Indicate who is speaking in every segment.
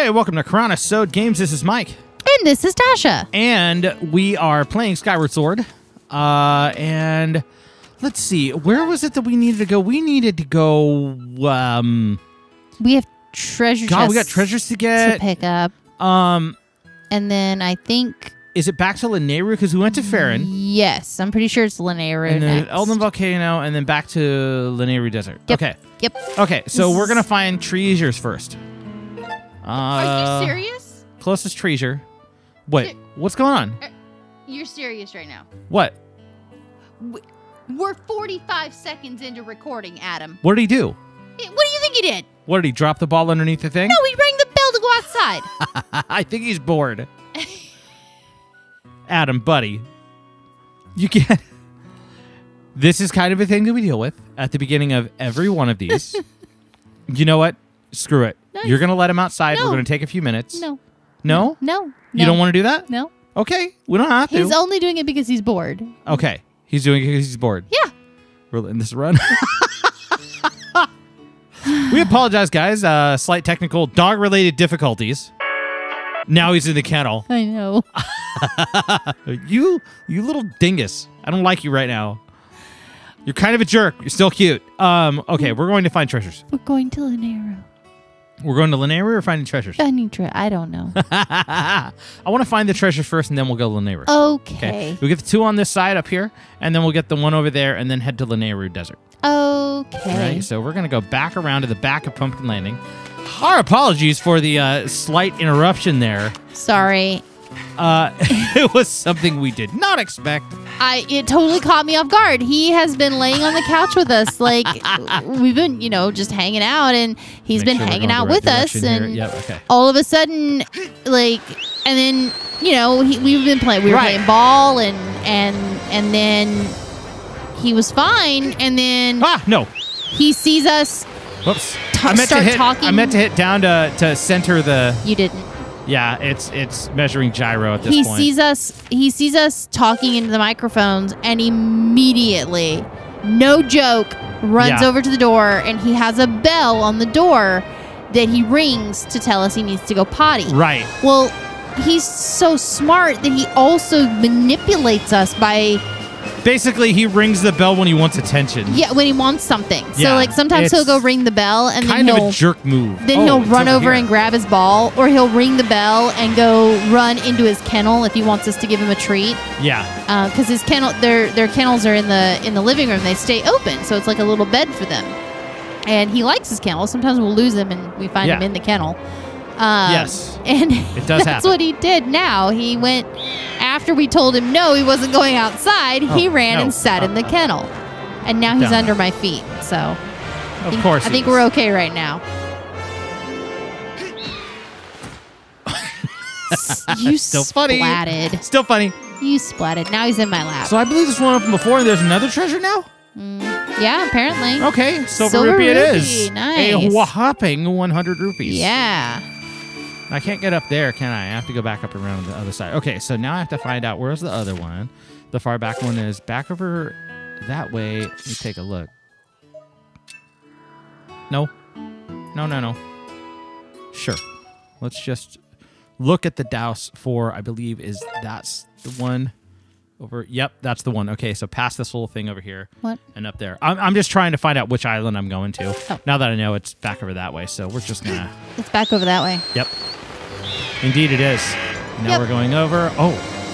Speaker 1: Hey, welcome to Chronosode Games. This is Mike.
Speaker 2: And this is Tasha.
Speaker 1: And we are playing Skyward Sword. And let's see. Where was it that we needed to go? We needed to go...
Speaker 2: we have treasure chests
Speaker 1: we got treasures to get.
Speaker 2: to pick up. And then I think...
Speaker 1: Is it back to Lanayru? Because we went to Farron.
Speaker 2: Yes, I'm pretty sure it's Lanayru
Speaker 1: And then
Speaker 2: next.
Speaker 1: Elden Volcano, and then back to Lanayru Desert.
Speaker 2: Yep.
Speaker 1: Okay.
Speaker 2: Yep.
Speaker 1: Okay, so we're going to find treasures first.
Speaker 3: Are you serious?
Speaker 1: Closest treasure. Wait, what's going on?
Speaker 3: You're serious right now.
Speaker 1: What?
Speaker 3: We're 45 seconds into recording, Adam.
Speaker 1: What did he do?
Speaker 3: What do you think he did?
Speaker 1: What, did he drop the ball underneath the thing?
Speaker 3: No, he rang the bell to go outside.
Speaker 1: I think he's bored. Adam, buddy. You can't... This is kind of a thing that we deal with at the beginning of every one of these. You know what? Screw it.
Speaker 2: Nice.
Speaker 1: You're going to let him outside.
Speaker 2: No.
Speaker 1: We're going to take a few minutes.
Speaker 2: No.
Speaker 1: No?
Speaker 2: No.
Speaker 1: You don't want to do that?
Speaker 2: No.
Speaker 1: Okay. We don't have to.
Speaker 2: He's only doing it because he's bored.
Speaker 1: Okay. He's doing it because he's bored.
Speaker 2: Yeah.
Speaker 1: We're letting this run. We apologize, guys. Slight technical dog-related difficulties. Now he's in the kennel.
Speaker 2: I know.
Speaker 1: You little dingus. I don't like you right now. You're kind of a jerk. You're still cute. Okay, we're going to find treasures.
Speaker 2: We're going to Lanayru.
Speaker 1: We're going to Lanayru or finding treasures?
Speaker 2: I don't know.
Speaker 1: I want to find the treasures first, and then we'll go to Lanayru.
Speaker 2: Okay.
Speaker 1: We'll get the two on this side up here, and then we'll get the one over there, and then head to Lanayru Desert.
Speaker 2: Okay.
Speaker 1: All right, so we're going to go back around to the back of Pumpkin Landing. Our apologies for the slight interruption there.
Speaker 2: Sorry.
Speaker 1: It was something we did not expect.
Speaker 2: It totally caught me off guard. He has been laying on the couch with us. Like, we've been, just hanging out, and he's
Speaker 1: Make
Speaker 2: been
Speaker 1: sure we're
Speaker 2: hanging
Speaker 1: going
Speaker 2: out
Speaker 1: the right
Speaker 2: with us.
Speaker 1: direction here.
Speaker 2: And
Speaker 1: Yep, okay.
Speaker 2: all of a sudden, like, and then, we've been playing, we were
Speaker 1: Right.
Speaker 2: playing ball, and then he was fine, and then
Speaker 1: No.
Speaker 2: he sees us.
Speaker 1: Whoops.
Speaker 2: Start talking.
Speaker 1: I meant to hit down to center the...
Speaker 2: You didn't.
Speaker 1: Yeah, it's measuring gyro at this
Speaker 2: He
Speaker 1: point.
Speaker 2: sees us talking into the microphones, and immediately, no joke, runs
Speaker 1: Yeah.
Speaker 2: over to the door, and he has a bell on the door that he rings to tell us he needs to go potty.
Speaker 1: Right.
Speaker 2: Well, he's so smart that he also manipulates us by...
Speaker 1: Basically, he rings the bell when he wants attention.
Speaker 2: Yeah, when he wants something.
Speaker 1: Yeah,
Speaker 2: So, like, sometimes he'll
Speaker 1: it's
Speaker 2: go ring the bell, and then
Speaker 1: Kind of
Speaker 2: he'll...
Speaker 1: a jerk move.
Speaker 2: Then
Speaker 1: Oh,
Speaker 2: he'll
Speaker 1: it's
Speaker 2: run over
Speaker 1: here.
Speaker 2: and grab his ball, or he'll ring the bell and go run into his kennel if he wants us to give him a treat.
Speaker 1: Yeah.
Speaker 2: Because his kennel, their kennels are in the living room. They stay open, so it's like a little bed for them. And he likes his kennel. Sometimes we'll lose him and we find him in the kennel.
Speaker 1: Yes.
Speaker 2: And
Speaker 1: It does
Speaker 2: that's
Speaker 1: happen.
Speaker 2: what he did now. He went, after we told him no, he wasn't going outside, he ran
Speaker 1: no.
Speaker 2: and sat in the kennel. And now he's
Speaker 1: Down.
Speaker 2: under my feet. So
Speaker 1: Of course.
Speaker 2: I
Speaker 1: he
Speaker 2: think
Speaker 1: is.
Speaker 2: we're okay right now. You
Speaker 1: Still funny.
Speaker 2: splatted.
Speaker 1: Still funny.
Speaker 2: You splatted. Now he's in my lap.
Speaker 1: So I believe this one opened before, and there's another treasure now?
Speaker 2: Yeah, apparently.
Speaker 1: Okay, silver
Speaker 2: Silver
Speaker 1: rupee it
Speaker 2: rupee,
Speaker 1: is.
Speaker 2: nice.
Speaker 1: A whopping 100 rupees.
Speaker 2: Yeah.
Speaker 1: I can't get up there, can I? I have to go back up around the other side. Okay, so now I have to find out where's the other one. The far back one is back over that way. Let me take a look. No. No. Sure. Let's just look at the douse for, I believe, that's the one over. Yep, that's the one. Okay, so past this little thing over here.
Speaker 2: What?
Speaker 1: And up there. I'm just trying to find out which island I'm going to.
Speaker 2: Oh.
Speaker 1: Now that I know it's back over that way, so we're just going to...
Speaker 2: It's back over that way.
Speaker 1: Yep. Indeed it is. Now
Speaker 2: Yep.
Speaker 1: we're going over. Oh,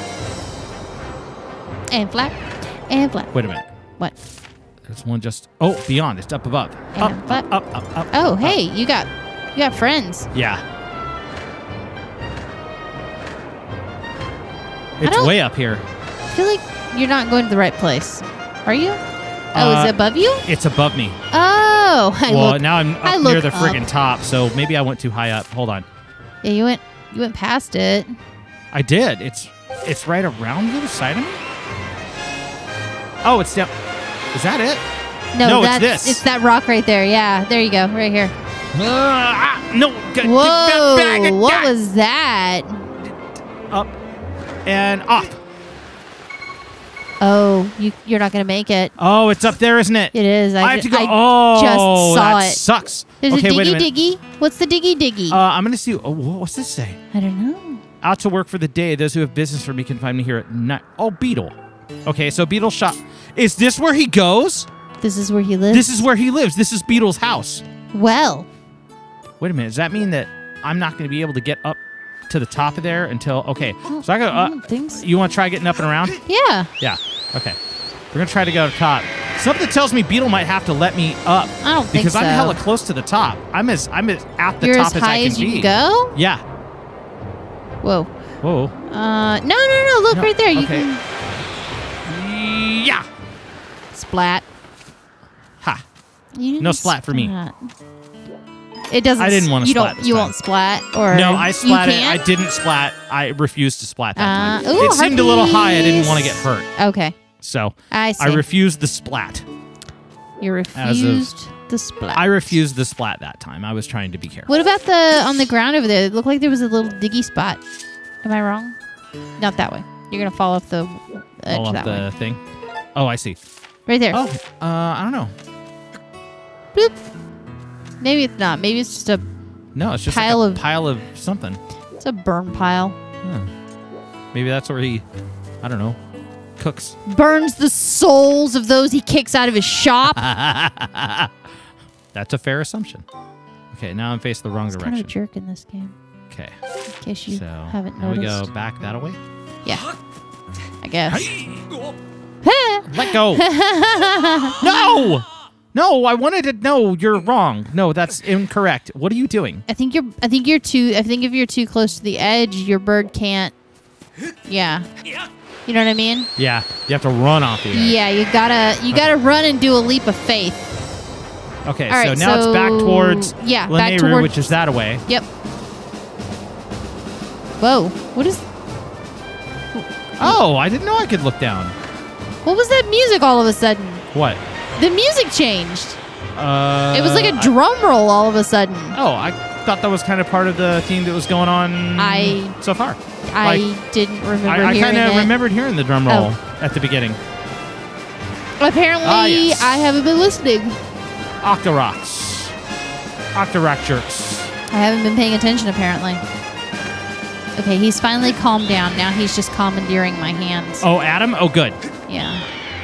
Speaker 2: And flat. And flat.
Speaker 1: wait a minute.
Speaker 2: What?
Speaker 1: There's one just... Oh, beyond. It's up above.
Speaker 2: And
Speaker 1: Up,
Speaker 2: flat.
Speaker 1: up.
Speaker 2: Oh,
Speaker 1: up.
Speaker 2: hey, you got friends.
Speaker 1: Yeah. It's
Speaker 2: don't-
Speaker 1: way up here.
Speaker 2: I feel like you're not going to the right place. Are you? Oh, is it above you?
Speaker 1: It's above me.
Speaker 2: Oh,
Speaker 1: Now I'm
Speaker 2: I
Speaker 1: up
Speaker 2: look
Speaker 1: near the
Speaker 2: up.
Speaker 1: friggin' top, so maybe I went too high up. Hold on.
Speaker 2: Yeah, you went past it.
Speaker 1: I did. It's right around the other side of me? Oh, it's down... Is that it? No, it's this.
Speaker 2: It's that rock right there. Yeah, there you go, right here.
Speaker 1: No.
Speaker 2: Whoa! What was that?
Speaker 1: Up and off.
Speaker 2: Oh, you're not gonna make it.
Speaker 1: Oh, it's up there, isn't it?
Speaker 2: It is.
Speaker 1: I have to go.
Speaker 2: I just saw
Speaker 1: that
Speaker 2: it.
Speaker 1: sucks.
Speaker 2: There's
Speaker 1: okay,
Speaker 2: a
Speaker 1: wait a
Speaker 2: diggy
Speaker 1: minute.
Speaker 2: diggy. What's the diggy diggy?
Speaker 1: I'm gonna see. Oh, what's this say?
Speaker 2: I don't know.
Speaker 1: Out to work for the day. Those who have business for me can find me here at night. Oh, Beetle. Okay, so Beetle shop. Is this where he goes?
Speaker 2: This is where he lives.
Speaker 1: This is where he lives. This is Beetle's house.
Speaker 2: Well,
Speaker 1: Wait a minute. Does that mean that I'm not going to be able to get up to the top of there until? Okay, so I go.
Speaker 2: I don't think so.
Speaker 1: You want to try getting up and around?
Speaker 2: Yeah.
Speaker 1: Yeah. Okay. We're gonna try to go to the top. Something tells me Beetle might have to let me up
Speaker 2: I don't think
Speaker 1: because I'm
Speaker 2: so.
Speaker 1: hella close to the top. I'm as at the
Speaker 2: You're
Speaker 1: top
Speaker 2: as
Speaker 1: I
Speaker 2: high
Speaker 1: can
Speaker 2: as you
Speaker 1: be.
Speaker 2: can go.
Speaker 1: Yeah.
Speaker 2: Whoa.
Speaker 1: Whoa.
Speaker 2: No. Look
Speaker 1: No,
Speaker 2: right there. You
Speaker 1: okay.
Speaker 2: can
Speaker 1: Yeah.
Speaker 2: splat.
Speaker 1: Ha.
Speaker 2: You didn't
Speaker 1: No splat for me.
Speaker 2: splat. It doesn't.
Speaker 1: I didn't wanna
Speaker 2: You
Speaker 1: splat
Speaker 2: don't.
Speaker 1: this
Speaker 2: You
Speaker 1: time.
Speaker 2: won't splat or
Speaker 1: No, I splatted.
Speaker 2: You
Speaker 1: I
Speaker 2: can't?
Speaker 1: didn't splat. I refused to splat that time.
Speaker 2: Ooh,
Speaker 1: It seemed a little high. I didn't want to get
Speaker 2: harpies.
Speaker 1: hurt,
Speaker 2: Okay.
Speaker 1: so
Speaker 2: I see.
Speaker 1: I refused the splat.
Speaker 2: You refused the splat.
Speaker 1: I refused the splat that time. I was trying to be careful.
Speaker 2: What about the on the ground over there? It looked like there was a little diggy spot. Am I wrong? Not that way. You're gonna fall off the edge
Speaker 1: All
Speaker 2: that
Speaker 1: of
Speaker 2: way.
Speaker 1: the thing. Oh, I see.
Speaker 2: Right there.
Speaker 1: Oh, I don't know.
Speaker 2: Bloop. Maybe it's not. Maybe it's just a
Speaker 1: No, it's just
Speaker 2: Pile
Speaker 1: like a
Speaker 2: of-
Speaker 1: pile of something.
Speaker 2: it's a burn pile.
Speaker 1: Huh. Maybe that's where he, I don't know, cooks.
Speaker 2: Burns the souls of those he kicks out of his shop.
Speaker 1: That's a fair assumption. Okay, now I'm facing the wrong
Speaker 2: He's kind of a
Speaker 1: direction.
Speaker 2: jerk in this game.
Speaker 1: Okay,
Speaker 2: In case you
Speaker 1: so
Speaker 2: haven't
Speaker 1: now we
Speaker 2: noticed.
Speaker 1: go back that way.
Speaker 2: Yeah. I guess.
Speaker 1: Let go. No! No, I wanted to. No, you're wrong. No, that's incorrect. What are you doing?
Speaker 2: I think you're too. I think if you're too close to the edge, your bird can't. Yeah. You know what I mean?
Speaker 1: Yeah, you have to run off the edge.
Speaker 2: Yeah. You gotta run and do a leap of faith.
Speaker 1: Okay,
Speaker 2: All right,
Speaker 1: so now it's back towards
Speaker 2: yeah, back
Speaker 1: Lanayru,
Speaker 2: towards
Speaker 1: which is that away.
Speaker 2: Yep. Whoa. What is?
Speaker 1: Oh, I didn't know I could look down.
Speaker 2: What was that music all of a sudden?
Speaker 1: What?
Speaker 2: The music changed. It was like a
Speaker 1: I-
Speaker 2: drum roll all of a sudden.
Speaker 1: Oh, I thought that was kind of part of the theme that was going on so far.
Speaker 2: I didn't remember
Speaker 1: I
Speaker 2: hearing
Speaker 1: kind of
Speaker 2: it.
Speaker 1: remembered hearing the drum roll at the beginning.
Speaker 2: Apparently,
Speaker 1: yes.
Speaker 2: I haven't been listening.
Speaker 1: Octoroks. Octorok jerks.
Speaker 2: I haven't been paying attention, apparently. Okay, he's finally calmed down. Now he's just commandeering my hands.
Speaker 1: Oh, Adam? Oh, good.
Speaker 2: Yeah.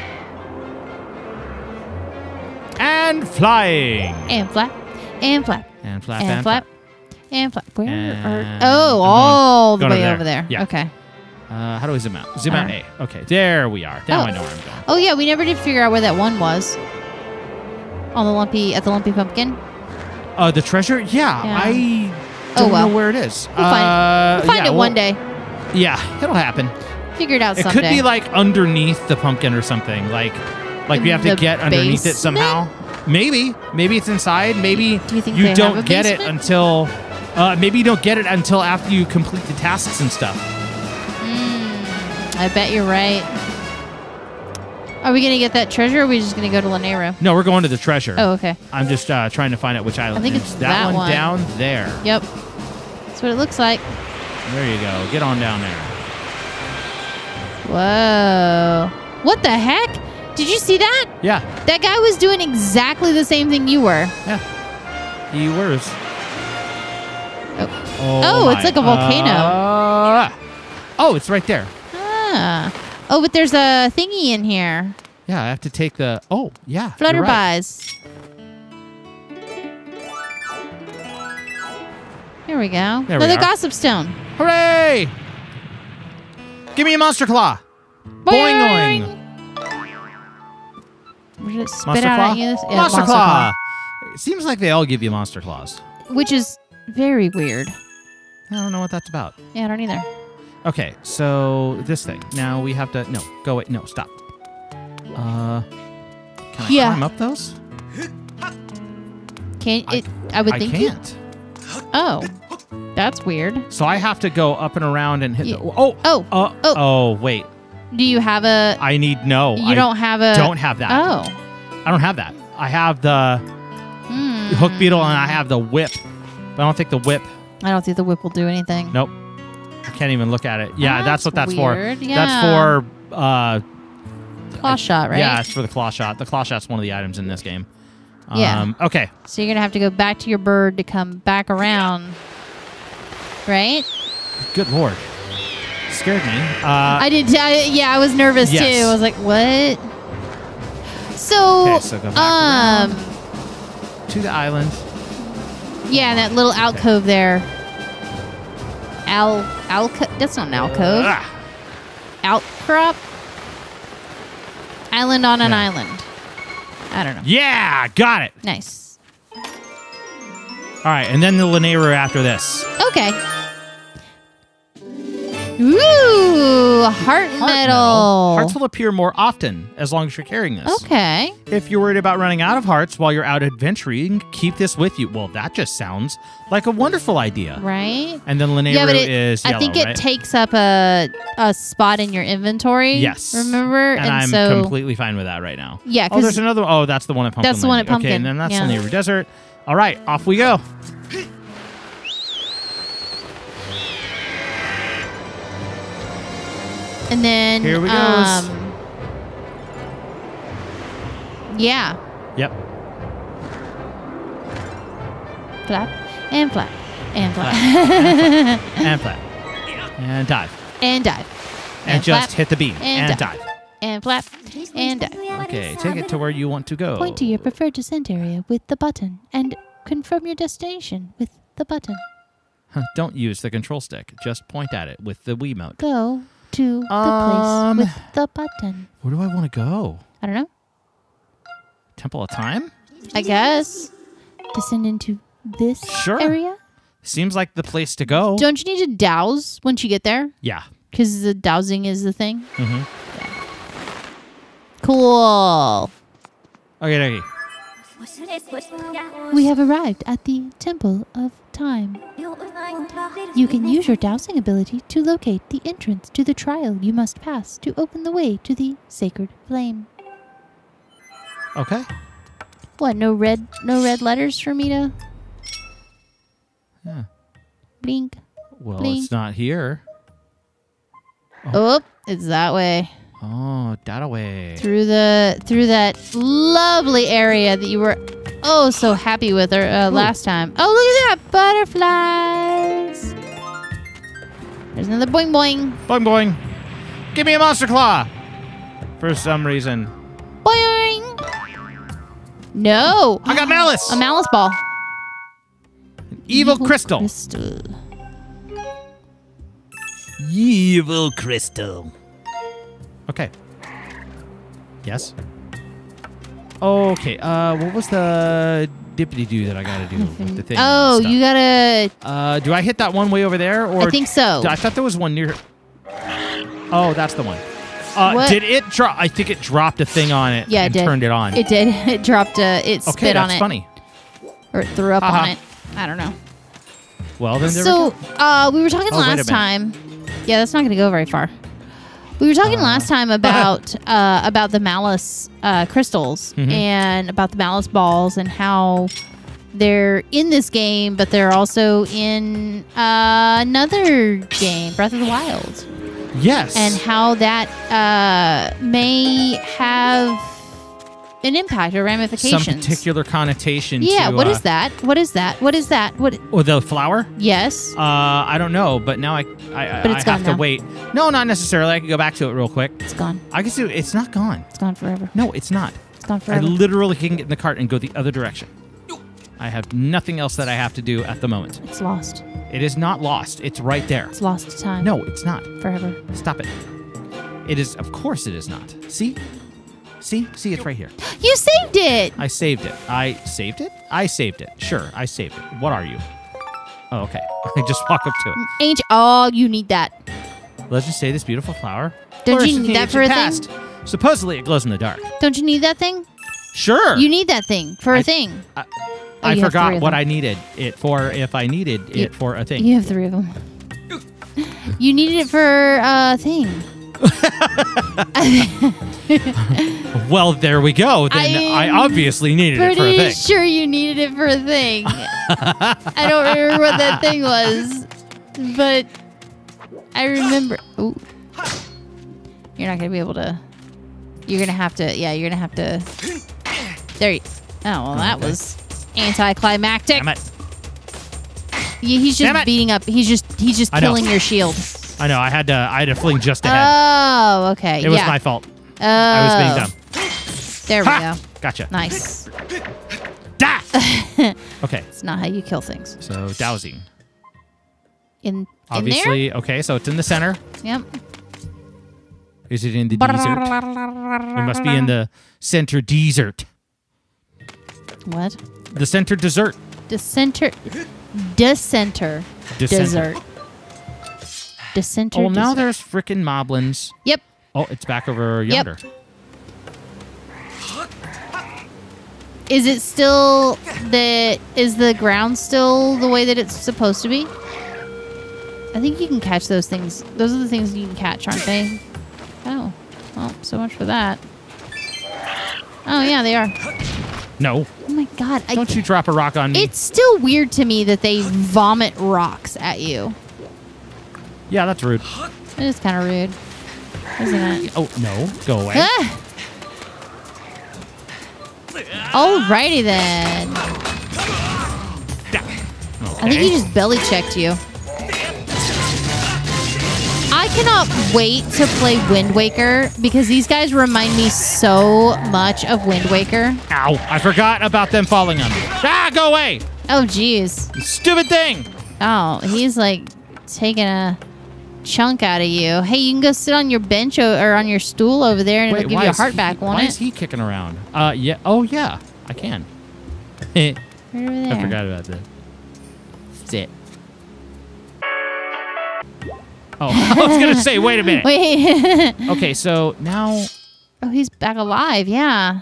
Speaker 1: And flying.
Speaker 2: And flap. And flap.
Speaker 1: And flap.
Speaker 2: And flap. And flap. Where
Speaker 1: And
Speaker 2: are... Oh,
Speaker 1: I'm
Speaker 2: all the
Speaker 1: going
Speaker 2: way
Speaker 1: over
Speaker 2: over
Speaker 1: there.
Speaker 2: there.
Speaker 1: Yeah.
Speaker 2: Okay.
Speaker 1: How do we zoom out? Zoom
Speaker 2: All
Speaker 1: out
Speaker 2: right.
Speaker 1: A. Okay, there we are. Now
Speaker 2: Oh.
Speaker 1: I know where I'm going.
Speaker 2: Oh, yeah, we never did figure out where that one was. At the Lumpy Pumpkin.
Speaker 1: The treasure? Yeah,
Speaker 2: Yeah.
Speaker 1: I
Speaker 2: Oh,
Speaker 1: don't
Speaker 2: well.
Speaker 1: know where it is.
Speaker 2: We'll find
Speaker 1: yeah,
Speaker 2: it one day.
Speaker 1: Yeah, it'll happen.
Speaker 2: Figure it out
Speaker 1: It
Speaker 2: someday.
Speaker 1: could be like underneath the pumpkin or something. Like we have to
Speaker 2: the
Speaker 1: get underneath it
Speaker 2: basement?
Speaker 1: somehow. Maybe it's inside. Maybe
Speaker 2: Do you think they have
Speaker 1: don't
Speaker 2: a
Speaker 1: get it
Speaker 2: basement?
Speaker 1: until. Maybe you don't get it until after you complete the tasks and stuff.
Speaker 2: I bet you're right. Are we going to get that treasure or are we just going to go to Lanayru?
Speaker 1: No, we're going to the treasure.
Speaker 2: Oh, okay.
Speaker 1: I'm just trying to find out which island.
Speaker 2: I think
Speaker 1: it
Speaker 2: it's
Speaker 1: is.
Speaker 2: that one.
Speaker 1: down there.
Speaker 2: Yep. That's what it looks like.
Speaker 1: There you go. Get on down there.
Speaker 2: Whoa. What the heck? Did you see that?
Speaker 1: Yeah.
Speaker 2: That guy was doing exactly the same thing you were.
Speaker 1: Yeah. He was.
Speaker 2: Oh,
Speaker 1: Oh,
Speaker 2: it's like a volcano.
Speaker 1: Oh, it's right there.
Speaker 2: Ah. Oh, but there's a thingy in here.
Speaker 1: Yeah, I have to take the. Oh, yeah. you're right.
Speaker 2: Flutterbys. Here we go.
Speaker 1: There we
Speaker 2: Another
Speaker 1: are.
Speaker 2: gossip stone.
Speaker 1: Hooray! Give me a monster claw. Boing boing.
Speaker 2: Did it spit
Speaker 1: Monster
Speaker 2: out
Speaker 1: claw.
Speaker 2: at you? Yeah,
Speaker 1: Monster claw. It seems like they all give you monster claws.
Speaker 2: Which is very weird.
Speaker 1: I don't know what that's about.
Speaker 2: Yeah, I don't either.
Speaker 1: Okay, so this thing. Now we have to. No, go away. No, stop. Can I
Speaker 2: Yeah.
Speaker 1: climb up those?
Speaker 2: I would
Speaker 1: I
Speaker 2: think
Speaker 1: can't.
Speaker 2: Oh, that's weird.
Speaker 1: So I have to go up and around and hit.
Speaker 2: Yeah.
Speaker 1: The, oh.
Speaker 2: Oh.
Speaker 1: Wait.
Speaker 2: Do you have a?
Speaker 1: I need no.
Speaker 2: You
Speaker 1: I
Speaker 2: don't have a.
Speaker 1: don't have that.
Speaker 2: Oh.
Speaker 1: I don't have that. I have the hook beetle and I have the whip. But I don't think the whip.
Speaker 2: I don't think the whip will do anything.
Speaker 1: Nope. I can't even look at it. Yeah, that's what that's
Speaker 2: weird.
Speaker 1: for.
Speaker 2: Yeah.
Speaker 1: That's for
Speaker 2: Claw shot, right?
Speaker 1: Yeah, it's for the claw shot. The claw shot's one of the items in this game.
Speaker 2: Yeah.
Speaker 1: Okay.
Speaker 2: So you're gonna have to go back to your bird to come back around, right?
Speaker 1: Good lord. Scared me.
Speaker 2: I did. Yeah, I was nervous
Speaker 1: Yes.
Speaker 2: too. I was like, "What?" So,
Speaker 1: Okay, so go back to the island.
Speaker 2: yeah, that little alcove there. Alcove. That's not an alcove. Outcrop. Island on an
Speaker 1: Yeah.
Speaker 2: island. I don't know.
Speaker 1: Yeah, got it.
Speaker 2: Nice.
Speaker 1: All right, and then the Lanayru after this.
Speaker 2: Okay. Ooh, heart metal.
Speaker 1: Hearts will appear more often as long as you're carrying this.
Speaker 2: Okay.
Speaker 1: If you're worried about running out of hearts while you're out adventuring, keep this with you. Well, that just sounds like a wonderful idea.
Speaker 2: Right.
Speaker 1: And then Lanayru
Speaker 2: Yeah, but
Speaker 1: is yellow,
Speaker 2: I think it
Speaker 1: right?
Speaker 2: takes up a spot in your inventory.
Speaker 1: Yes.
Speaker 2: Remember?
Speaker 1: And I'm
Speaker 2: so
Speaker 1: completely fine with that right now.
Speaker 2: yeah,
Speaker 1: Oh, there's
Speaker 2: because
Speaker 1: another. Oh, that's the one at Pumpkin.
Speaker 2: That's the one at
Speaker 1: Landing. Okay,
Speaker 2: Pumpkin,
Speaker 1: and then that's
Speaker 2: yeah.
Speaker 1: Lanayru Desert. All right, off we go.
Speaker 2: and then
Speaker 1: Here we goes.
Speaker 2: Yeah,
Speaker 1: Yep.
Speaker 2: flap and flap and flap
Speaker 1: And flat. And dive.
Speaker 2: and dive
Speaker 1: And just hit the beam.
Speaker 2: and
Speaker 1: And
Speaker 2: dive.
Speaker 1: dive.
Speaker 2: and flap and dive.
Speaker 1: Okay, take it to where you want to go.
Speaker 2: Point to your preferred descent area with the button and confirm your destination with the button.
Speaker 1: Don't use the control stick. Just point at it with the Wiimote.
Speaker 2: Go to the place with the button.
Speaker 1: Where do I want to go?
Speaker 2: I don't know.
Speaker 1: Temple of Time?
Speaker 2: I guess. Descend into this
Speaker 1: Sure.
Speaker 2: area.
Speaker 1: Seems like the place to go.
Speaker 2: Don't you need to douse once you get there?
Speaker 1: Yeah.
Speaker 2: Because the dowsing is the thing.
Speaker 1: Mm-hmm.
Speaker 2: Cool.
Speaker 1: Okay.
Speaker 2: We have arrived at the Temple of Time. You can use your dowsing ability to locate the entrance to the trial you must pass to open the way to the sacred flame.
Speaker 1: Okay.
Speaker 2: What? No red letters for me to
Speaker 1: Yeah.
Speaker 2: blink.
Speaker 1: Well,
Speaker 2: Blink.
Speaker 1: it's not here.
Speaker 2: Oh, it's that way.
Speaker 1: Oh, that away.
Speaker 2: Through that lovely area that you were oh so happy with last time. Oh, look at that, butterflies. There's another boing boing.
Speaker 1: Boing boing. Give me a monster claw. For some reason.
Speaker 2: Boing. No.
Speaker 1: I got Malice.
Speaker 2: A malice ball.
Speaker 1: Evil crystal.
Speaker 2: Crystal.
Speaker 1: Evil crystal. Okay. Yes. Okay. What was the dippity do that I gotta do with the thing?
Speaker 2: Oh,
Speaker 1: and stuff?
Speaker 2: you gotta.
Speaker 1: Do I hit that one way over there, or
Speaker 2: I think so.
Speaker 1: I thought there was one near. Oh, that's the one.
Speaker 2: What?
Speaker 1: Did it drop? I think it dropped a thing on it.
Speaker 2: Yeah, it
Speaker 1: and
Speaker 2: did.
Speaker 1: turned it on.
Speaker 2: It did. It dropped. It spit
Speaker 1: okay,
Speaker 2: on
Speaker 1: that's
Speaker 2: it,
Speaker 1: funny.
Speaker 2: or it threw up
Speaker 1: Haha.
Speaker 2: on it. I don't know.
Speaker 1: Well, then there
Speaker 2: So,
Speaker 1: we go.
Speaker 2: we were talking
Speaker 1: Oh, wait a
Speaker 2: last
Speaker 1: minute.
Speaker 2: time. Yeah, that's not going to go very far. We were talking last time about the malice crystals
Speaker 1: Mhm.
Speaker 2: and about the malice balls and how they're in this game, but they're also in another game, Breath of the Wild,
Speaker 1: Yes.
Speaker 2: and how that may have an impact or
Speaker 1: some
Speaker 2: ramifications.
Speaker 1: particular connotation.
Speaker 2: Yeah,
Speaker 1: to,
Speaker 2: what is that? What is that? What is that? What?
Speaker 1: Oh, the flower?
Speaker 2: Yes.
Speaker 1: I don't know, but now I
Speaker 2: But it's
Speaker 1: have
Speaker 2: gone
Speaker 1: to
Speaker 2: now.
Speaker 1: wait. No, not necessarily. I can go back to it real quick.
Speaker 2: It's gone.
Speaker 1: I can see it. It's not gone.
Speaker 2: It's gone forever.
Speaker 1: No, it's not.
Speaker 2: It's gone
Speaker 1: I
Speaker 2: forever.
Speaker 1: literally can get in the cart and go the other direction. I have nothing else that I have to do at the moment.
Speaker 2: It's lost.
Speaker 1: It is not lost. It's right there.
Speaker 2: It's lost to time.
Speaker 1: No, it's not.
Speaker 2: Forever.
Speaker 1: Stop it. It is. Of course, it is not. See? See? See? It's right here.
Speaker 2: You saved it!
Speaker 1: I saved it. I saved it? I saved it. Sure, I saved it. What are you? Oh, okay. I just walk up to it.
Speaker 2: Ain't oh, you need that.
Speaker 1: Let's just say this beautiful flower.
Speaker 2: Don't you
Speaker 1: flourishes in
Speaker 2: need that
Speaker 1: ancient
Speaker 2: for a thing?
Speaker 1: past. Supposedly, it glows in the dark.
Speaker 2: Don't you need that thing?
Speaker 1: Sure.
Speaker 2: You need that thing for a thing.
Speaker 1: I
Speaker 2: you have three
Speaker 1: forgot
Speaker 2: of
Speaker 1: what
Speaker 2: them.
Speaker 1: I needed it for if I needed it for a thing.
Speaker 2: You have 3 of them. You needed it for a thing.
Speaker 1: Well, there we go. Then I
Speaker 2: I'm
Speaker 1: obviously needed it for a
Speaker 2: Pretty
Speaker 1: thing.
Speaker 2: sure you needed it for a thing. I don't remember what that thing was, but I remember. Ooh. You're not gonna be able to. You're gonna have to. Yeah, you're gonna have to. There. Oh well, that was anticlimactic.
Speaker 1: Damn it.
Speaker 2: Yeah, he's
Speaker 1: Damn
Speaker 2: just
Speaker 1: it.
Speaker 2: beating up. He's just
Speaker 1: I know.
Speaker 2: killing your shield.
Speaker 1: I know. I had to fling just ahead.
Speaker 2: Oh, okay.
Speaker 1: it was
Speaker 2: yeah.
Speaker 1: my fault.
Speaker 2: Oh,
Speaker 1: I was being dumb.
Speaker 2: There we
Speaker 1: Ha!
Speaker 2: go.
Speaker 1: Gotcha.
Speaker 2: Nice.
Speaker 1: Da! Okay.
Speaker 2: It's not how you kill things.
Speaker 1: So dowsing.
Speaker 2: In there.
Speaker 1: Obviously. Okay. So it's in the center.
Speaker 2: Yep.
Speaker 1: Is it in the desert? It must be in the center desert.
Speaker 2: What?
Speaker 1: The center dessert.
Speaker 2: Dissenter.
Speaker 1: Dissenter.
Speaker 2: Dessert. Dissenter.
Speaker 1: Oh, now
Speaker 2: dessert.
Speaker 1: there's frickin' moblins.
Speaker 2: Yep.
Speaker 1: Oh, it's back over
Speaker 2: Yep.
Speaker 1: yonder.
Speaker 2: Is it still is the ground still the way that it's supposed to be? I think you can catch those things. Those are the things you can catch, aren't they? Oh. Well, so much for that. Oh, yeah, they are.
Speaker 1: No.
Speaker 2: Oh, my God.
Speaker 1: Don't you drop a rock on me.
Speaker 2: It's still weird to me that they vomit rocks at you.
Speaker 1: Yeah, that's rude.
Speaker 2: It is kind of rude, isn't it?
Speaker 1: Oh, no. Go away.
Speaker 2: Ah! Alrighty then. I think he just belly checked you. I cannot wait to play Wind Waker because these guys remind me so much of Wind Waker.
Speaker 1: Ow. I forgot about them falling on me. Ah, go away.
Speaker 2: Oh, jeez.
Speaker 1: You stupid thing.
Speaker 2: Oh, he's like taking a chunk out of you. Hey, you can go sit on your bench or on your stool over there and it'll give you a heart back, won't
Speaker 1: Why
Speaker 2: it?
Speaker 1: is he kicking around? Yeah. Oh, yeah. I can.
Speaker 2: Right over there.
Speaker 1: I forgot about that. Sit. Oh, I was going to say, wait a minute.
Speaker 2: Wait.
Speaker 1: Okay, so now...
Speaker 2: Oh, he's back alive. Yeah.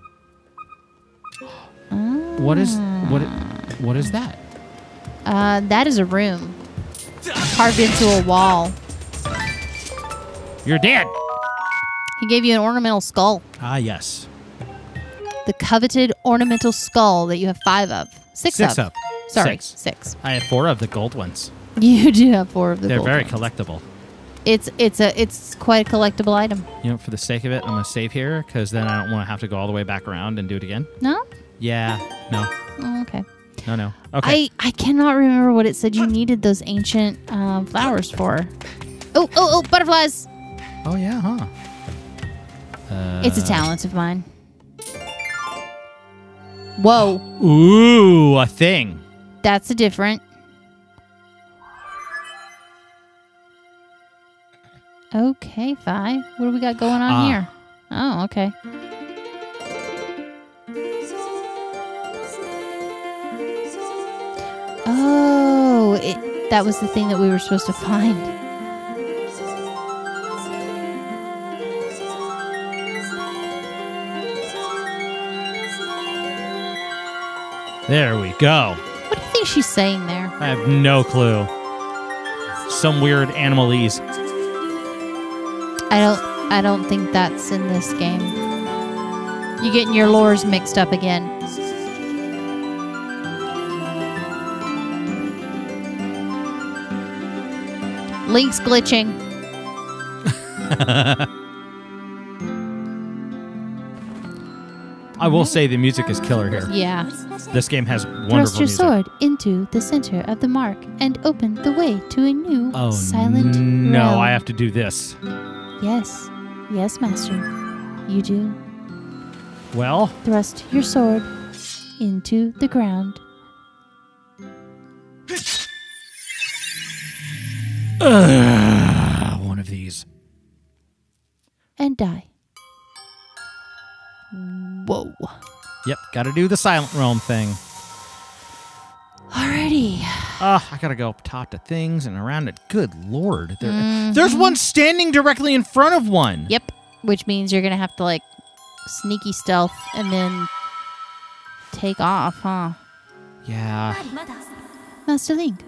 Speaker 1: What is that?
Speaker 2: That is a room carved into a wall.
Speaker 1: You're dead.
Speaker 2: He gave you an ornamental skull.
Speaker 1: Ah, yes.
Speaker 2: The coveted ornamental skull that you have 5 of. 6 of. Sorry, 6.
Speaker 1: I have 4 of the gold ones.
Speaker 2: You do have 4 of the
Speaker 1: They're
Speaker 2: gold
Speaker 1: very
Speaker 2: ones.
Speaker 1: collectible.
Speaker 2: It's quite a collectible item.
Speaker 1: You know, for the sake of it, I'm going to save here because then I don't want to have to go all the way back around and do it again.
Speaker 2: No?
Speaker 1: Yeah. No.
Speaker 2: Oh, okay.
Speaker 1: No. Okay.
Speaker 2: I cannot remember what it said you needed those ancient flowers for. Oh, butterflies.
Speaker 1: Oh, yeah, huh?
Speaker 2: It's a talent of mine. Whoa.
Speaker 1: Ooh, a thing.
Speaker 2: That's a different. Okay, Fi. What do we got going on here? Oh, okay. Oh, that was the thing that we were supposed to find.
Speaker 1: There we go.
Speaker 2: What do you think she's saying there?
Speaker 1: I have no clue. Some weird animalese.
Speaker 2: I don't think that's in this game. You're getting your lores mixed up again. Link's glitching.
Speaker 1: I will say the music is killer here.
Speaker 2: Yeah.
Speaker 1: This game has wonderful
Speaker 2: Thrust your
Speaker 1: music.
Speaker 2: sword into the center of the mark and open the way to a new
Speaker 1: Oh,
Speaker 2: silent
Speaker 1: no,
Speaker 2: realm.
Speaker 1: I have to do this.
Speaker 2: Yes. Yes, master. You do.
Speaker 1: Well,
Speaker 2: Thrust your sword into the ground.
Speaker 1: one of these.
Speaker 2: And die. Whoa.
Speaker 1: Yep, gotta do the Silent Realm thing.
Speaker 2: Alrighty.
Speaker 1: I gotta go up top to things and around it. Good lord. There's one standing directly in front of one.
Speaker 2: Yep. Which means you're going to have to, like, sneaky stealth and then take off, huh?
Speaker 1: Yeah.
Speaker 2: Master Link,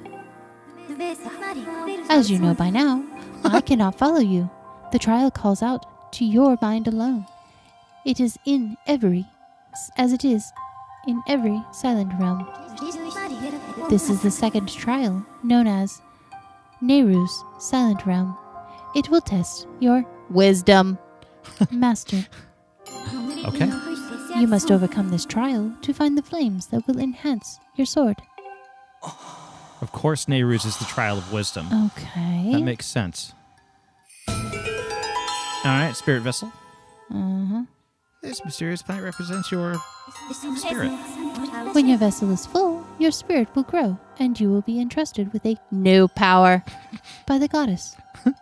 Speaker 2: as you know by now, I cannot follow you. The trial calls out to your mind alone. It is as it is in every silent realm. This is the second trial, known as Nehru's Silent Realm. It will test your wisdom. Master,
Speaker 1: Okay.
Speaker 2: you must overcome this trial to find the flames that will enhance your sword.
Speaker 1: Of course, Nehru's is the trial of wisdom.
Speaker 2: Okay.
Speaker 1: That makes sense. All right, spirit vessel.
Speaker 2: Uh-huh.
Speaker 1: This mysterious plant represents your spirit.
Speaker 2: When your vessel is full, your spirit will grow, and you will be entrusted with a new power by the goddess.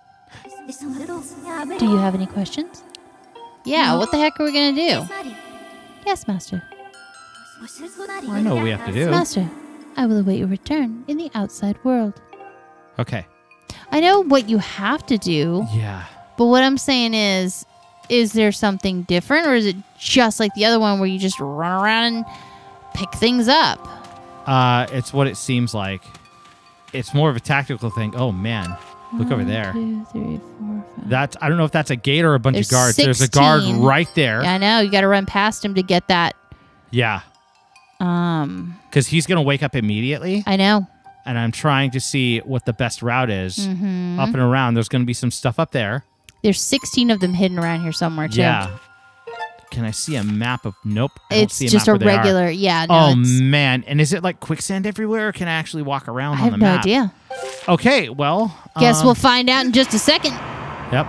Speaker 2: Do you have any questions?
Speaker 3: Yeah, what the heck are we gonna do?
Speaker 2: Yes, Master.
Speaker 1: I know what we have to do.
Speaker 2: Master, I will await your return in the outside world.
Speaker 1: Okay.
Speaker 2: I know what you have to do,
Speaker 1: Yeah.
Speaker 2: but what I'm saying is there something different, or is it just like the other one where you just run around and pick things up?
Speaker 1: It's what it seems like. It's more of a tactical thing. Oh man, look over there.
Speaker 2: 1, 2, 3, 4, 5.
Speaker 1: That's I don't know if that's a gate or a bunch
Speaker 2: There's
Speaker 1: of guards. There's a guard
Speaker 2: 16.
Speaker 1: right there.
Speaker 2: Yeah, I know. You got to run past him to get that.
Speaker 1: Yeah. Because he's gonna wake up immediately,
Speaker 2: I know.
Speaker 1: and I'm trying to see what the best route is.
Speaker 2: Mm-hmm.
Speaker 1: Up and around. There's gonna be some stuff up there.
Speaker 2: There's 16 of them hidden around here somewhere, too.
Speaker 1: Yeah. Can I see a map of? Nope. I don't
Speaker 2: It's
Speaker 1: see
Speaker 2: just
Speaker 1: map
Speaker 2: a
Speaker 1: where they are.
Speaker 2: regular. Yeah. No,
Speaker 1: Oh
Speaker 2: it's,
Speaker 1: man! And is it like quicksand everywhere, or can I actually walk around
Speaker 2: I
Speaker 1: on
Speaker 2: have
Speaker 1: the
Speaker 2: no
Speaker 1: map?
Speaker 2: idea.
Speaker 1: Okay, well.
Speaker 2: Guess we'll find out in just a second.
Speaker 1: Yep.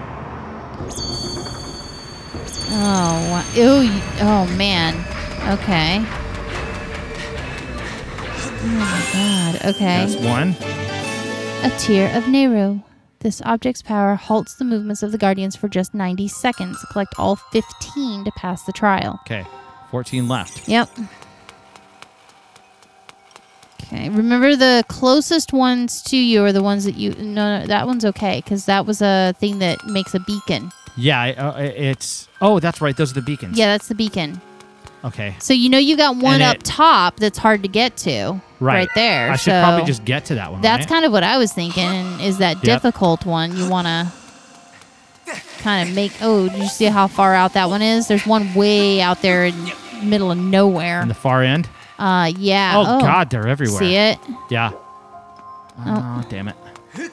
Speaker 2: Oh, oh man. Okay. Oh my god. Okay.
Speaker 1: That's one.
Speaker 2: A tear of Nehru. This object's power halts the movements of the Guardians for just 90 seconds. Collect all 15 to pass the trial.
Speaker 1: Okay. 14 left.
Speaker 2: Yep. Okay. Remember, the closest ones to you are the ones that you... No, that one's okay, because that was a thing that makes a beacon.
Speaker 1: Yeah, it's... Oh, that's right. Those are the beacons.
Speaker 2: Yeah, that's the beacon.
Speaker 1: Okay.
Speaker 2: So you know you got one
Speaker 1: And
Speaker 2: up
Speaker 1: it-
Speaker 2: top that's hard to get to.
Speaker 1: Right.
Speaker 2: There.
Speaker 1: I should
Speaker 2: so
Speaker 1: probably just get to that one,
Speaker 2: that's
Speaker 1: right?
Speaker 2: kind of what I was thinking, is that
Speaker 1: Yep.
Speaker 2: difficult one. You want to kind of make... Oh, did you see how far out that one is? There's one way out there in the middle of nowhere.
Speaker 1: On the far end?
Speaker 2: Yeah.
Speaker 1: Oh, God, they're everywhere.
Speaker 2: See it?
Speaker 1: Yeah.
Speaker 2: Oh.
Speaker 1: Oh, damn it.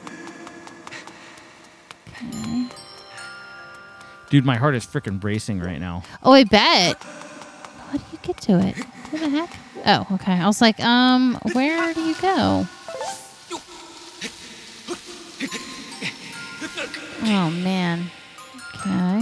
Speaker 1: Dude, my heart is freaking racing right now.
Speaker 2: Oh, I bet. How do you get to it? What the heck? Oh, okay. I was like, where do you go? Oh, man. Okay.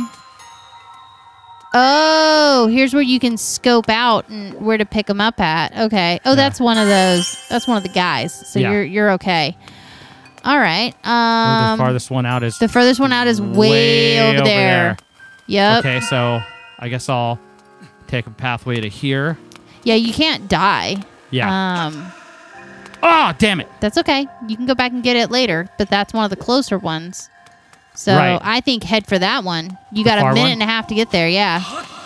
Speaker 2: Oh, here's where you can scope out and where to pick them up at. Okay. Oh,
Speaker 1: Yeah.
Speaker 2: that's one of those. That's one of the guys. So
Speaker 1: Yeah.
Speaker 2: you're okay. All right.
Speaker 1: the farthest one out is
Speaker 2: The furthest one out is way over there. Yep.
Speaker 1: Okay, so I guess I'll take a pathway to here.
Speaker 2: Yeah, you can't die.
Speaker 1: Yeah. Oh, damn it.
Speaker 2: That's okay. You can go back and get it later, but that's one of the closer ones. So
Speaker 1: Right.
Speaker 2: I think head for that one. You
Speaker 1: The
Speaker 2: got a
Speaker 1: far
Speaker 2: minute
Speaker 1: one?
Speaker 2: and a half to get there, yeah.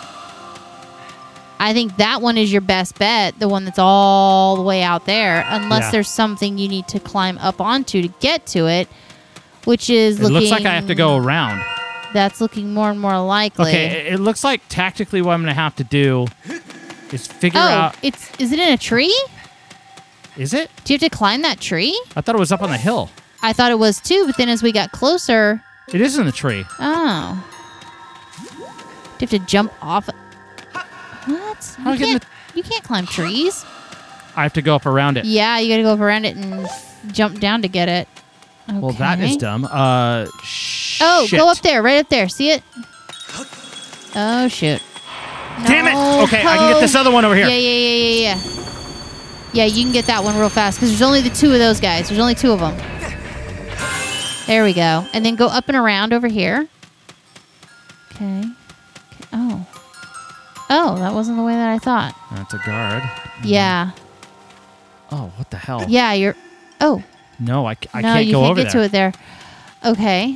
Speaker 2: I think that one is your best bet, the one that's all the way out there, unless
Speaker 1: Yeah.
Speaker 2: there's something you need to climb up onto to get to it, which is
Speaker 1: It
Speaker 2: looking...
Speaker 1: looks like I have to go around.
Speaker 2: That's looking more and more likely.
Speaker 1: Okay, it looks like tactically what I'm going to have to do is figure
Speaker 2: Oh,
Speaker 1: out...
Speaker 2: is it in a tree?
Speaker 1: Is it?
Speaker 2: Do you have to climb that tree?
Speaker 1: I thought it was up on the hill.
Speaker 2: I thought it was too, but then as we got closer...
Speaker 1: It is in the tree.
Speaker 2: Oh. Do you have to jump off? What?
Speaker 1: How
Speaker 2: You
Speaker 1: can
Speaker 2: can't, you can't climb trees.
Speaker 1: I have to go up around it.
Speaker 2: Yeah, you got to go up around it and jump down to get it. Okay.
Speaker 1: Well, that is dumb.
Speaker 2: Oh,
Speaker 1: Shit.
Speaker 2: go up there, right up there. See it? Oh, shoot.
Speaker 1: Damn it!
Speaker 2: No.
Speaker 1: Okay, I can get this other one over here.
Speaker 2: Yeah. Yeah, you can get that one real fast because there's only the two of those guys. There's only two of them. There we go. And then go up and around over here. Okay. Oh. Oh, that wasn't the way that I thought.
Speaker 1: That's a guard.
Speaker 2: Yeah.
Speaker 1: Oh, what the hell?
Speaker 2: Yeah, you're... Oh.
Speaker 1: No, I
Speaker 2: No,
Speaker 1: can't
Speaker 2: you
Speaker 1: go
Speaker 2: can't
Speaker 1: over
Speaker 2: get
Speaker 1: there.
Speaker 2: to it there. Okay.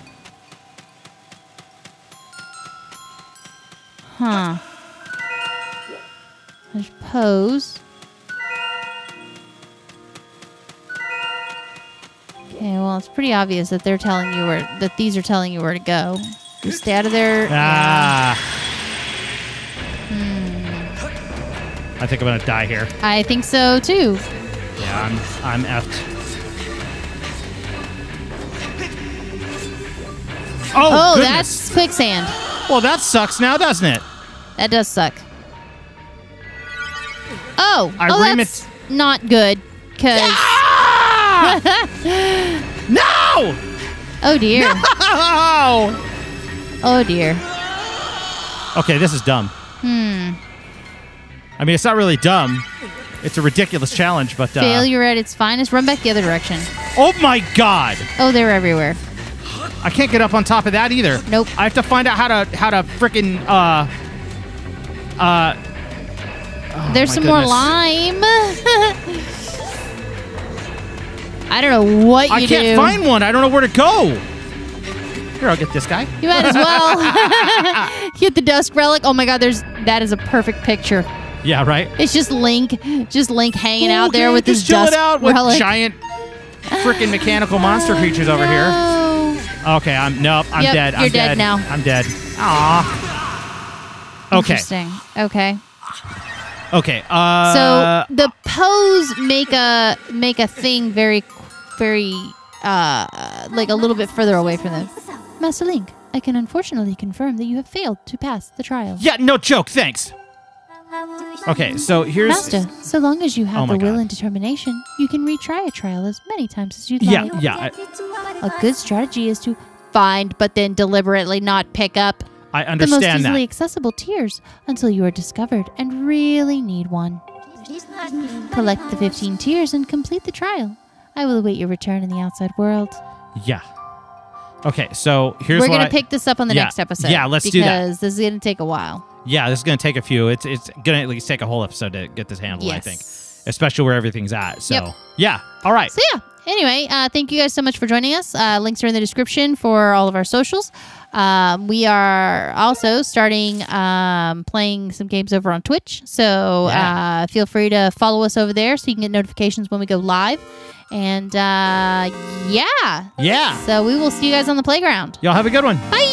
Speaker 2: Huh. There's pose. Okay, well, it's pretty obvious that they're telling you where... That these are telling you where to go. Just stay out of there.
Speaker 1: Ah. I think I'm going to die here.
Speaker 2: I think so, too.
Speaker 1: Yeah, I'm effed.
Speaker 2: Oh,
Speaker 1: goodness.
Speaker 2: that's quicksand.
Speaker 1: Well, that sucks now, doesn't it?
Speaker 2: That does suck. Oh,
Speaker 1: Irene,
Speaker 2: that's not good. Cause
Speaker 1: Ah! No!
Speaker 2: oh dear,
Speaker 1: Oh!
Speaker 2: oh dear.
Speaker 1: Okay, this is dumb. I mean, it's not really dumb. It's a ridiculous challenge, but
Speaker 2: Failure at its finest. Run back the other direction.
Speaker 1: oh my god!
Speaker 2: Oh, they're everywhere.
Speaker 1: I can't get up on top of that either.
Speaker 2: Nope.
Speaker 1: I have to find out how to freaking
Speaker 2: There's
Speaker 1: my
Speaker 2: some more
Speaker 1: goodness.
Speaker 2: lime. I don't know what you
Speaker 1: I can't
Speaker 2: do.
Speaker 1: find one. I don't know where to go. Here, I'll get this guy.
Speaker 2: You might as well get the dusk relic. Oh my god, that is a perfect picture.
Speaker 1: Yeah, right.
Speaker 2: It's just Link hanging out
Speaker 1: Okay,
Speaker 2: there with
Speaker 1: just
Speaker 2: his
Speaker 1: chilling
Speaker 2: dusk
Speaker 1: out with
Speaker 2: relic.
Speaker 1: giant freaking mechanical monster creatures over here.
Speaker 2: No.
Speaker 1: Okay, I'm
Speaker 2: Yep,
Speaker 1: dead.
Speaker 2: you're
Speaker 1: I'm
Speaker 2: dead now.
Speaker 1: I'm dead. Aw. Okay.
Speaker 2: Interesting. Okay.
Speaker 1: Okay.
Speaker 2: So the pose make a thing very like a little bit further away from them. Master Link, I can unfortunately confirm that you have failed to pass the trial.
Speaker 1: yeah, no joke. Thanks. Okay, so here's
Speaker 2: Master, so long as you
Speaker 1: Oh
Speaker 2: have
Speaker 1: my
Speaker 2: the will
Speaker 1: God.
Speaker 2: and determination, you can retry a trial as many times as you'd
Speaker 1: yeah,
Speaker 2: like.
Speaker 1: yeah.
Speaker 2: A good strategy is to find but then deliberately not pick up
Speaker 1: I
Speaker 2: the most
Speaker 1: understand
Speaker 2: easily
Speaker 1: that.
Speaker 2: accessible tiers until you are discovered and really need one. Collect the 15 tiers and complete the trial. I will await your return in the outside world.
Speaker 1: Yeah. Okay, so here's
Speaker 2: We're
Speaker 1: what
Speaker 2: going to pick this up on the
Speaker 1: Yeah.
Speaker 2: next episode.
Speaker 1: Yeah, let's do that.
Speaker 2: Because this is going to take a while.
Speaker 1: Yeah, this is going to take a few. It's going to at least take a whole episode to get this handled, I
Speaker 2: Yes.
Speaker 1: think. Especially where everything's at. So,
Speaker 2: Yep.
Speaker 1: yeah. All right.
Speaker 2: So yeah. Anyway, thank you guys so much for joining us. Links are in the description for all of our socials. We are also starting playing some games over on Twitch. So
Speaker 1: Yeah.
Speaker 2: feel free to follow us over there so you can get notifications when we go live. And yeah.
Speaker 1: Yeah.
Speaker 2: So we will see you guys on the playground.
Speaker 1: Y'all have a good one.
Speaker 2: Bye.